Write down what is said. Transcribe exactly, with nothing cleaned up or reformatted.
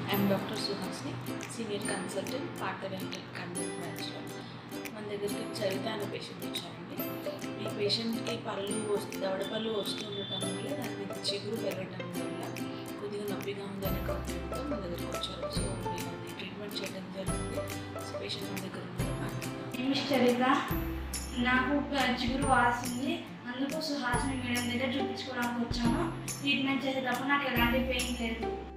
I am Doctor Suhasini, Senior Consultant, Partha Dental, Bangalore. మన దగ్గరికి చరిత అనే పేషెంట్ వచ్చారండి. ఈ పేషెంట్కి పళ్ళు వస్తు దవడపళ్ళు వస్తుండటం వల్ల దాని మీద చిగురు పెరగటం వల్ల కొద్దిగా నొప్పిగా ఉందనే కారణంతో మన దగ్గరికి వచ్చారు. సో మేము అది ట్రీట్మెంట్ చేయడం జరుగుతుంది. పేషెంట్ మన దగ్గర ఉన్నారు. చరిత నాకు చిగురు వాసింది, అందుకు సుహాసిని మేడం దగ్గర చూపించుకోవడానికి వచ్చాను. ట్రీట్మెంట్ చేసేటప్పుడు నాకు ఎలాంటి పెయిన్ లేదు.